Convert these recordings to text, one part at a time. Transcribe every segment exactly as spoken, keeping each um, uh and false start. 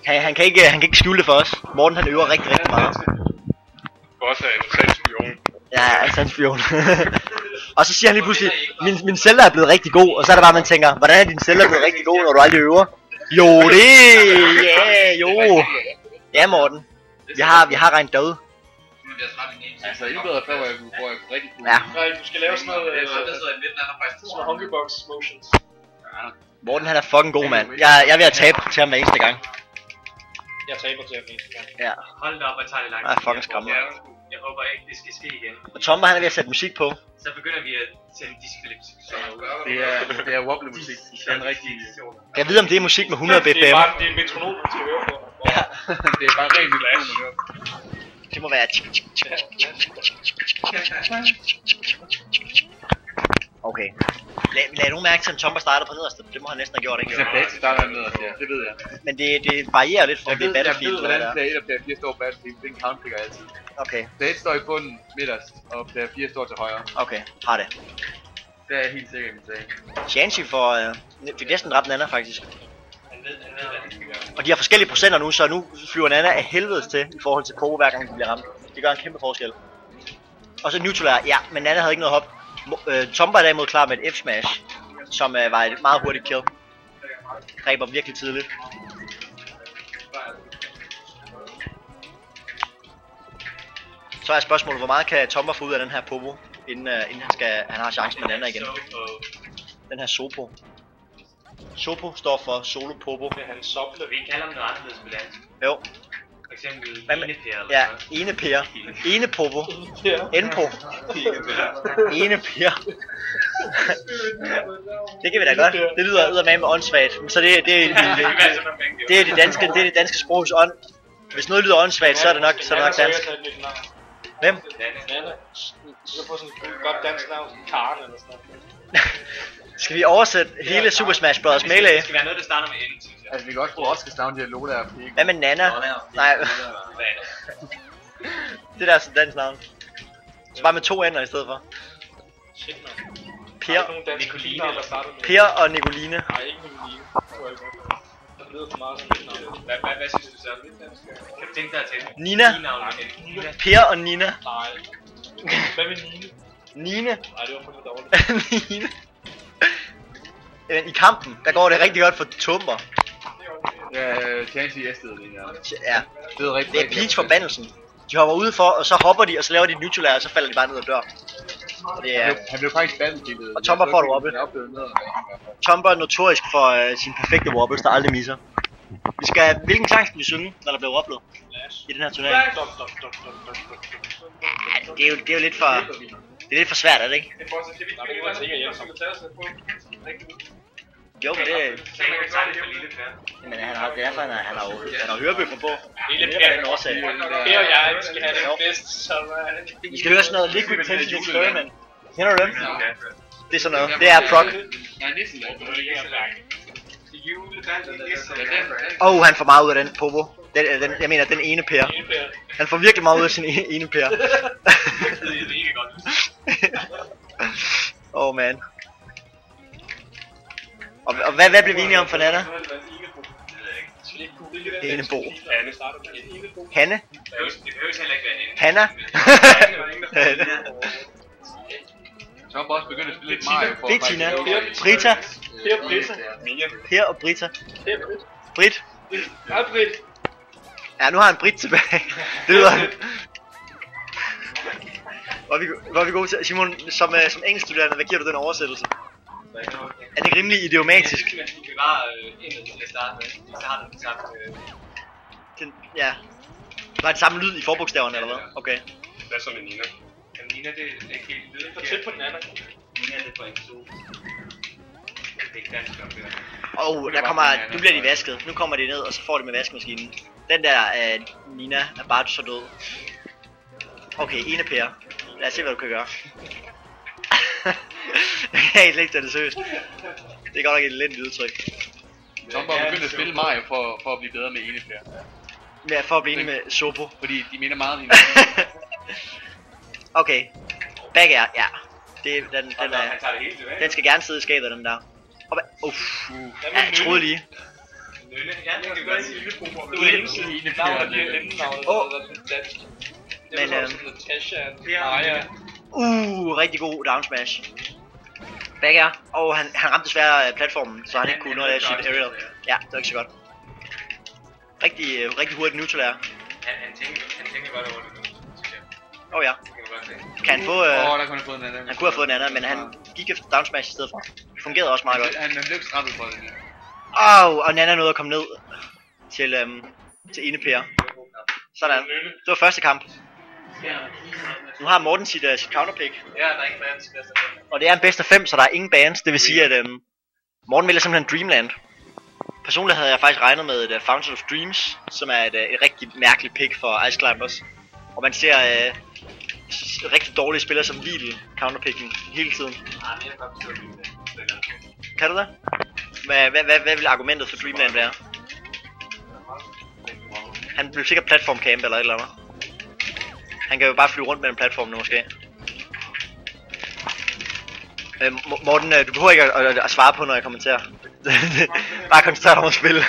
Han, han, kan ikke, han kan ikke skjule det for os. Morten han øver rigtig, rigtig meget. Også er en sandspion. Ja, sandspion. Og så siger han lige pludselig, min, min Zelda er blevet rigtig god. Og så er det bare, man tænker, hvordan er din Zelda blevet rigtig god, når du aldrig øver? Jo, det ja, yeah, jo. Ja, Morten. Vi har, vi har regnet derude. Altså, endnu bedre før, hvor jeg kunne rigtig kunne. Ja. Nej, du skal lave sådan noget, øh, sådan hungrybox motions. Morten han er fucking god, mand. Jeg, jeg er ved at tabe til ham hver eneste gang. Jeg taber til ham eneste gang. Ja. Hold da op, og tager det langt. Jeg er fucking skræmmende. Jeg håber ikke, det skal ske igen. Og Tomba han er ved at sætte musik på. Så begynder vi at sende diskvalifikationer ud. Det er, det er wobbly musik. Det er en rigtig... Jeg ved om det er musik med hundrede B P M. Det er bare det er en metronom, man skal høre på. Ja. Det er bare ren metronom, man hører. Det må være... Okay. Lad, lad nogen mærke til, om Tomba starter på nederste. Det må han næsten have gjort, ikke? Hvis jeg data starter nederst, ja. Det ved jeg. Men det, det varierer lidt fra Jeg det ved, Battlefield. jeg ved, hvordan player et og player fire står Battlefield. Det er en countpicker altid. Okay, Player et står i bunden midterst, og player fire står til højre. okay. Har det. Det er jeg helt sikker i min sag. Shanchi får... Øh, fik næsten dræbt Nana, faktisk. Han ved, han ved, hvad han skal gøre. Og de har forskellige procenter nu, så nu flyver Nana af helvedes til i forhold til Pogo, hver gang de bliver ramt. Det gør en kæmpe forskel. Og så Neutral, ja, men Nana havde ikke noget hop. Øh, Tomba er derimod klar med et F-smash, som øh, var et meget hurtigt kill. Dræber virkelig tidligt. Så er spørgsmålet, hvor meget kan Tomba få ud af den her Pogo, inden, øh, inden han, skal, han har chancen med Nana igen. Den her Sopo. Sopo står for Solo Popo. Det er hans sopler. Vi kalder dem noget anderledes på dansk. Jo. For eksempel Hvad med- enepære eller Ja, noget. ene Per. Ene Popo. Ja. Enpo. Ene Per. Det kan vi da godt. Det lyder eddermame med åndssvagt. Så det, det, det, det, det, det er det danske, det er det danske sprogs ånd. Hvis noget lyder åndssvagt, så er det nok, så er det nok dansk. Hvem? Nana. Du kan få sådan et godt dansk navn. Karen eller sådan noget. Skal vi oversætte hele Super Smash Bros. Melee? Det skal være noget, der starter med N, synes jeg. Altså, vi kan også bruge Oscars navn til at Lola og Pig. Hvad med Nana? Nej, Hvad er det? det der er sådan dansk navn. Så bare med to ender i stedet for. Shit, man. Per, Nicoline eller starter med... Per og Nicoline. Nej, ikke Nicoline. Det tror jeg ikke. Det lyder for meget som mit navn. Hvad, hvad, hvad synes du så? Kan du tænke dig at tage Nina. Nina. Per og Nina. Nej. Hvad med Nine? Nine. Nej, det var for dårligt. Nine. Men i kampen, der går det rigtig godt for Tomba. Ja, Chansey i stedet, ja. Ja, Det er rigtig det er Peach forbandelsen. De hopper udenfor, og så hopper de, og så laver de et neutral, og så falder de bare ned og dør. Og det er... Han blev, han blev faktisk battlefieldet. Og Tomba får et wobble. Jeg oplevede noget af det. Tomba er notorisk for uh, sine perfekte wobbles, der aldrig misser. Vi skal... Hvilken sang skal vi synge, når der bliver wobblet? I den her turnering? Ja, det er jo, det er jo lidt for... Det er lidt for svært, er det ikke? Jo, men det... Men han har, det er derfor, han har, han har, jo- han har hørebøffer på. Lille Det er Per. den årsag. Per og jeg skal have den bedste sommer. Vi skal høre sådan noget Liquid Tension Experiment. Kender du dem? Det er sådan noget. Det er proc. Åh, oh, han får meget ud af den Popo. Den, den, jeg mener, den ene Per. Han får virkelig meget ud af sin ene, ene Per. Åh, oh, man. Og, og hvad, hvad blev vi enige om for Nana? Enebo. Hanne? Det behøver heller ikke være en. Hanna? Så har også begyndt at spille lidt Mario. for- Bettina. Brita. Per Britta. Per og Brita. Per Britta. Brit. Hej Britt. Ja, nu har han Brit tilbage. Det lyder... Hvor er vi, hvor er vi gode til... Simon, som, uh, som engelskstuderende, hvad giver du den oversættelse? Er det rimelig idiomatisk? Vi kan bare ind til at starte med. Så har du den samme... Den, ja. Var det samme lyd i forbogstaverne, eller hvad? Okay. Hvad så med Nina? Nina, det er ikke helt lyden. For tæt på den anden. Nina, det er på en sol. Det er ikke dansk om det. Åh, oh, der kommer... Nu bliver de vasket. Nu kommer de ned, og så får de med vaskemaskinen. Den der uh, Nina er bare så død. Okay, ene Per. Lad os se, hvad du kan gøre. Jeg kan helt ikke tage det seriøst. Det er godt nok et elendigt udtryk. Tomba har begyndt at spille Mario for, for at blive bedre med ene flere. Ja, for at blive enig med Sopo. Fordi de minder meget om hinanden. Okay. Back air, ja. Det, den, den, Han er, tager det hele tilbage. den skal gerne sidde i skabet, den der. Og hvad? Uff. Ja, jeg troede lige. Nønne, ja, det kan vi godt sige. Du er længe siden. Navnet bliver emnenavnet, Åh. der er sådan dansk. Det Men, er øhm, sådan Natasha, Ja. Maja. Uh, rigtig god down smash. Begge er. Og han, han ramte desværre øh, platformen, så han ikke kunne nå at lave sit aerial. Ja, det var ikke så godt. Rigtig, øh, rigtig hurtigt neutral er. Han, han tænker, han tænker godt over det nu, synes jeg. Åh oh, ja. Det kan man godt se. Kan han få... Åh, Øh, oh, der kunne han få en anden. han kunne have fået en anden, men han gik efter down smash i stedet for. Det fungerede også meget godt. Han, han blev straffet for det. Åh, oh, og Nana nåede at komme ned til, øhm, til Ine-Per. Sådan. Det var første kamp. Nu har Morten sit, uh, sit counterpick. Ja, der er ikke fans. Og det er en bedst af fem, så der er ingen bans. Det vil sige, at øhm, Morten vælger simpelthen Dreamland. Personligt havde jeg faktisk regnet med et uh, Fountain of Dreams, som er et, uh, et rigtig mærkeligt pick for Ice Climbers. Og man ser uh, s- rigtig dårlige spillere som Lidl counterpicken hele tiden. Nej, men jeg kan godt forstå det. Kan du det? Hvad, hvad, hvad, hvad vil argumentet for Dreamland være? Han blev sikkert platformcamp eller et eller andet. Han kan jo bare flyve rundt mellem platformene måske. Øh, Mo- Morten, øh, du behøver ikke at, at, at svare på, når jeg kommenterer. Bare koncentrer dig om at spille.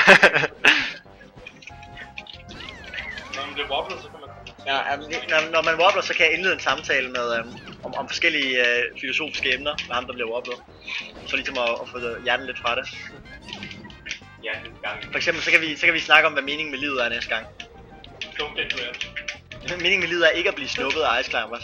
Når man bliver wobblet, så kan man komme. Ja, altså, når, når man wobbler, så kan jeg indlede en samtale med, øhm, om, om forskellige øh, filosofiske emner med ham, der bliver wobblet. Så ligesom at, at få hjernen lidt fra det. Ja, det er gang. For eksempel, så kan, vi, så kan vi snakke om, hvad meningen med livet er næste gang. Don't get red. Meningen med livet er ikke at blive snuppet af Ice Climbers.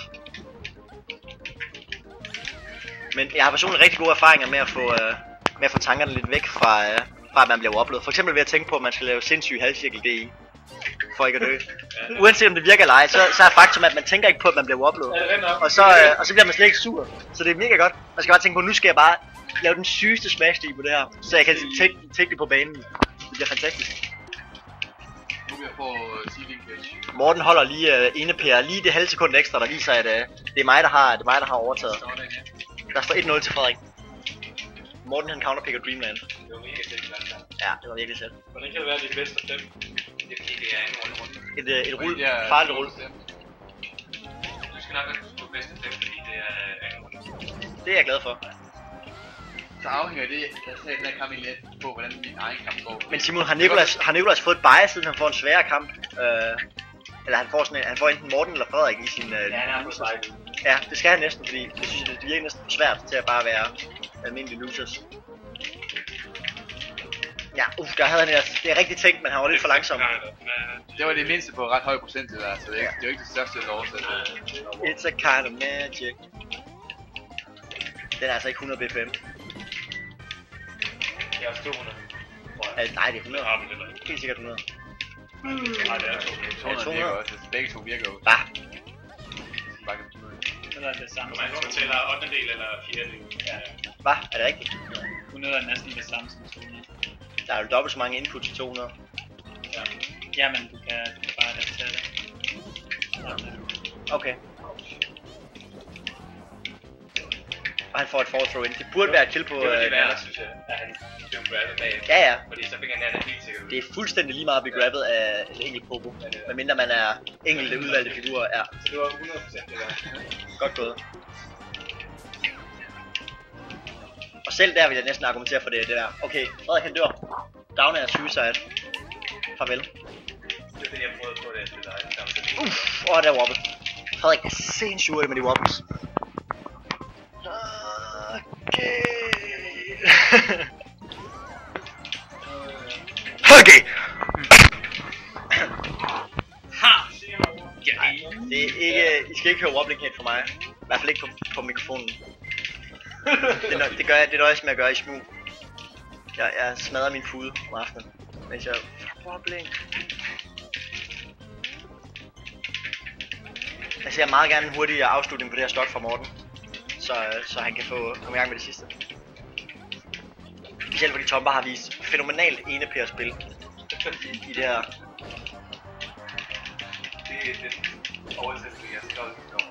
Men jeg har personligt rigtig gode erfaringer med at få, øh, med at få tankerne lidt væk fra, øh, fra at man bliver wobblet. For eksempel ved at tænke på, at man skal lave sindssyg halvcirkel D I. For ikke at dø. Uanset om det virker eller ej, så, så er faktum, at man tænker ikke på, at man bliver wobblet. Ja, det er nok. Og så, øh, og så bliver man slet ikke sur. Så det er mega godt. Man skal bare tænke på, nu skal jeg bare lave den sygeste smash på det her. Så jeg kan take, take det på banen. Det bliver fantastisk. Nu vil jeg få Seeding Catch. Morten holder lige øh, Ine-Per lige det halve sekund ekstra, der viser, at øh, det er mig, der har, det er mig, der har overtaget. Der står et nul til Frederik. Morten han counterpicker Dreamland. Det var mega fedt, altså. Ja, det var virkelig sæt. Hvordan kan det være, at det er bedst af fem? Det er fordi, det er en runde runde. Et, øh, et rul, Ja, farligt rul. Du skal nok også få bedste fem, fordi det er anden runde. Det er jeg glad for. Så afhænger det, jeg sagde den her kamp egentlig lidt på, hvordan min egen kamp går. Men Simon, har Nicolas, har Nicolas fået et bias, siden han får en sværere kamp? Øh, eller han får, sådan en, han får enten Morten eller Frederik i sin... Øh, Ja, han er på vej. ja, det skal han næsten, fordi det synes jeg, det virker næsten for svært til at bare være almindelige losers. Ja, uff, der havde han ellers, det er rigtig tænkt, men han var lidt for langsom. Det var det mindste på ret høj procent til der, så det er, ikke, det er jo ikke det største oversæt. It's a kind of magic. Den er altså ikke hundrede B P M. Jeg er også to hundrede. Altså, nej, det er hundrede. har vi heller Helt sikkert hundrede. Nej, det er to. to hundrede virker også, altså begge to virker jo. Bah, Bare kan du hundrede er det samme Man som tæller ottende del eller fjerde del. Ja, bah, er det rigtigt? hundrede er næsten det samme som to hundrede. Der er jo dobbelt så mange input til to hundrede. Ja. Ja, men du kan, du kan bare adaptere det. Okay. Og han får et forward throw ind. Det burde være et kill på Det var øh, det værre, Nana. synes jeg, at han blev grabbet bag. Ja, ja. Fordi så fik han Nana helt sikkert ud. Det er fuldstændig lige meget at blive grabbet af en enkelt popo. Medmindre man er enkelte udvalgte figurer. Ja, Så det var hundrede procent det der. godt gået. Og selv der vil jeg næsten argumentere for det, det der. Okay, Frederik han dør. Down er suicide. Farvel. Det var det, jeg prøvede på det efter dig. Uff, åh, der er wobbet. Frederik er sindssygt med de wobbles. Okay. Okay. Ha! Nej, det er ikke, I skal ikke høre wobbling head fra mig. I hvert fald ikke på, på mikrofonen. Det, nø- det gør jeg, det nøjes med at gøre i smug. Jeg, jeg smadrer min pude om aftenen, mens jeg wobbling. Jeg ser meget gerne en hurtig afslutning på det her stok fra Morten. Så, så han kan få komme i gang med det sidste. Specielt fordi Tomba har vist fænomenalt ene-pære-spil i, i det her. Det er den oversættelse, jeg er stolt over.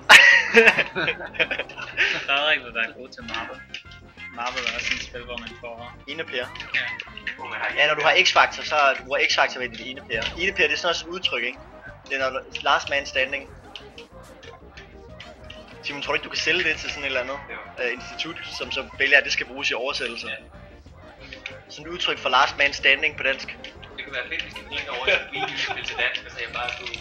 Frederik vil være god til Marvel. Marvel er også et spil, hvor man får... Ene-pære. Ja. Hvor man har Ja, når du har X-Factor, så bruger X-Factor ved dit ene-pære. Ene-pære, det er sådan også et udtryk, ikke? Det er når last man standing. Simon, tror du ikke, du kan sælge det til sådan et eller andet uh, institut, som så vælger, at det skal bruges i oversættelse? Ja. Sådan et udtryk for last man standing på dansk. Det kunne være fedt, hvis den gik over til videospil til dansk, og så jeg bare kunne...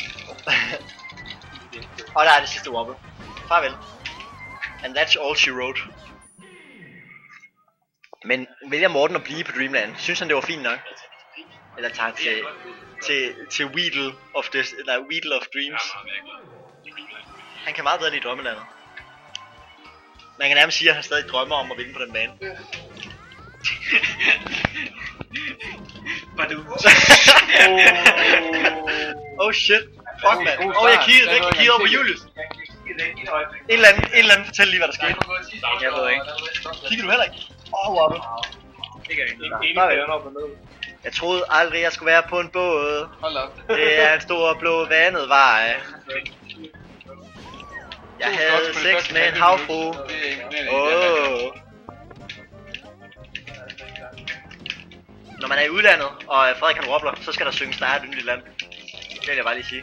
Og der er det sidste wobble. Farvel. And that's all she wrote. Men vælger Morten at blive på Dreamland? Synes han det var fint nok? Eller tager han til, til, til Weedle of, this, nej, Weedle of Dreams? Han kan meget bedre lide drømmelandet. Man kan nærmest sige, at han stadig drømmer om at vinde på den bane. Oh shit. Fuck man. Åh, oh, jeg kiggede ikke. Jeg kiggede over på Julius. En eller anden, en eller anden fortæl lige, hvad der skete. Jeg ved ikke. Kigger du heller ikke? Åh, oh, wobble. Det gør ikke. Jeg troede aldrig, jeg skulle være på en båd. Hold op. Det er en stor blå vandet vej. Jeg havde sex med en havfru. Åh. Når man er i udlandet, og Frederik han wobbler, så skal der synges Der er et yndigt land. Det vil jeg bare lige sige.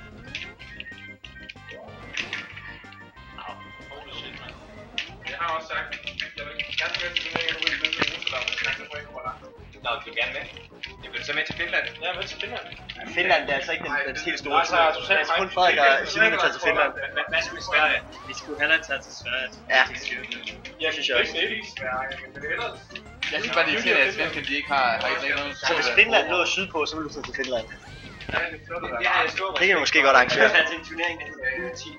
Jeg har også sagt, at jeg vil gerne med til turneringen ude i Jerusalem, men jeg tror ikke, hvor langt. Nå, du vil gerne med. Jeg vil så med til Finland. Jeg er med til Finland. Finland det er altså ikke den, den helt store. Nej, så er totalt altså kun Frederik og Simon der tager til Finland. Hvad skulle vi Sverige? Vi skulle hellere tage til Sverige. Ja. Jeg synes jeg også. Jeg synes bare, det er irriterende, at svenskerne de ikke har, har ikke noget. Så hvis Finland lå sydpå, så ville du tage til Finland. Det har jeg stået Det kan vi måske godt arrangere. Jeg til en turnering, der hedder U ti.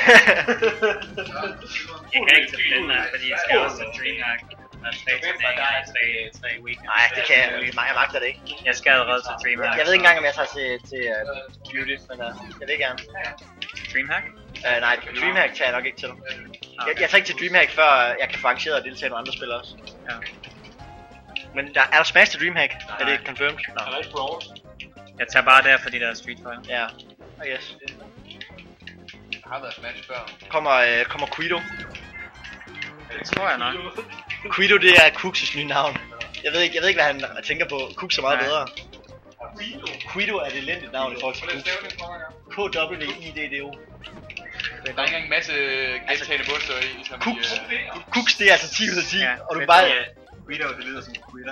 Jeg kan ikke til Finland, fordi jeg skal også til Dreamhack. Der er tre turneringer, tre, tre weekends. Nej, det kan jeg ikke. Jeg magter det ikke. Jeg skal allerede til Dreamhack. Jeg ved ikke engang, om jeg tager til, til uh, Beauty, men uh, jeg vil gerne. Dreamhack? Uh, nej, Dreamhack tager jeg nok ikke til. Jeg, jeg tager ikke til Dreamhack, før jeg kan få arrangeret og deltage nogle andre spillere også. Ja. Men der, er der smash til Dreamhack? Er det confirmed? Er der ikke Brawl? Jeg tager bare der, fordi der er Street Fighter. Ja, I guess. Der har været Smash før. Kommer, uh, kommer Quido. Det tror jeg nok. Quido, det er Cooks' nye navn. Jeg ved ikke, jeg ved ikke hvad han tænker på. Cooks er meget Nej. bedre. Quido er et elendigt navn i forhold til Cooks. K W I D D O. Der er ikke engang en masse gentagende bogstaver i, som Cooks. i... Uh... Cooks, det er altså ti ud af ti. Ja, Og du fedt. bare... Guido, det lyder som Guido.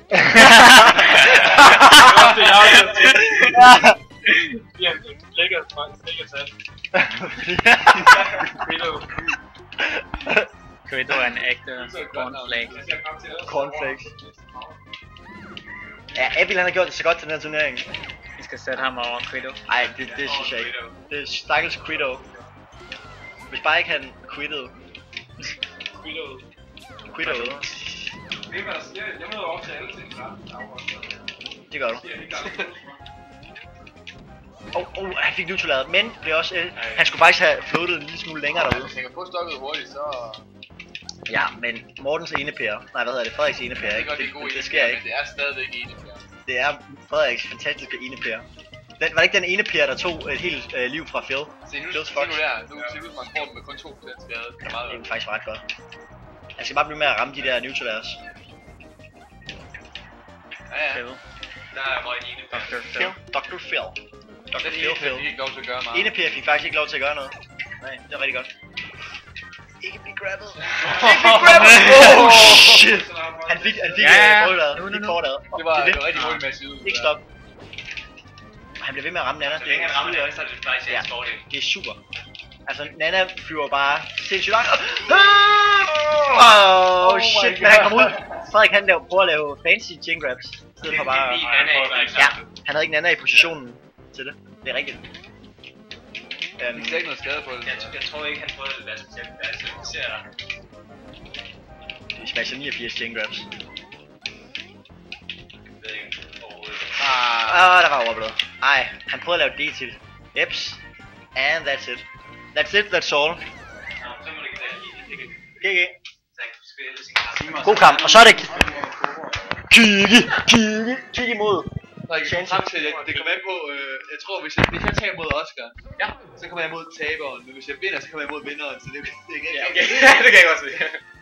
Ja, lækker, lækker sat. Guido er en ægte cornflake. Cornflakes. Ja, Abil han har gjort det så godt til den her turnering. Vi skal sætte ham over Guido. Ej, det, det synes jeg ikke. Det er stakkels Quido. Hvis bare ikke han quittede. Guido. Quido. Det er hvad der siger. Jeg møder op til alle ting. Det gør du. Åh, oh, oh, han fik neutralaret, men det er også, øh, han skulle faktisk have floatet en lille smule længere derude. Hvis han kan få stokket hurtigt, så... Ja, men Mortens enepære, nej hvad hedder det, Frederiks enepære, Det er ikke? godt, det er Det, god det, det sker ikke. men det er stadigvæk enig. Det er Frederiks fantastiske enepære. Den, var det ikke den enepære, der tog et helt øh, liv fra Phil? Se nu, Phil's se Fox. nu der, nu ser ud fra en form med kun to procent skade. Det er meget Det er faktisk ret godt. Han skal bare blive med at ramme de der neutralers. Ja, ja. Phil. Der er røg ene. doktor Phil. Phil. doktor Phil. doktor Den Phil ene Phil. fik ikke lov til at gøre meget. Enepære fik faktisk ikke lov til at gøre noget. Nej, det er rigtig godt. Ikke blive grabbet. Ikke blive grabbet! Oh shit! Han fik, han fik Ja, ja, ja. forladet. Nu, Han nu, fik nu. forladet. Det var, Det er det var rigtig hurtigt med at sige ud. Ikke stop. Han bliver ved med at ramme Nana. Så længe han rammer det, så er det faktisk Ja. en fordel. Det er super. Altså, Nana flyver bare sindssygt langt. Oh, oh shit, men han kom ud. Frederik han laver, prøver at lave fancy chin grabs. I stedet for bare... Fordi Nana ikke var Ja, han havde ikke Nana i positionen til det. Det er rigtigt. Jeg Um, fik ikke noget skade på det. Jeg, jeg tror ikke, han prøvede det være specielt. Altså, vi ser... vi smasher niogfirs chin grabs. Jeg ved ikke overhovedet. Ah, oh, der var overblevet. Ej, han prøvede at lave D til. Eps. And that's it. That's it, that's all. Nå, så må det ikke være lige. G G. Så han kunne spille sin kamp. God kamp, og så er det... Kigge, kigge, kigge imod. Frederik, jeg kom frem til, at det kommer an på, øh, jeg tror, hvis jeg, hvis jeg tager mod Oscar, ja, så kommer jeg mod taberen, men hvis jeg vinder, så kommer jeg mod vinderen, så det, det er ikke Ja, okay. Det kan jeg godt se.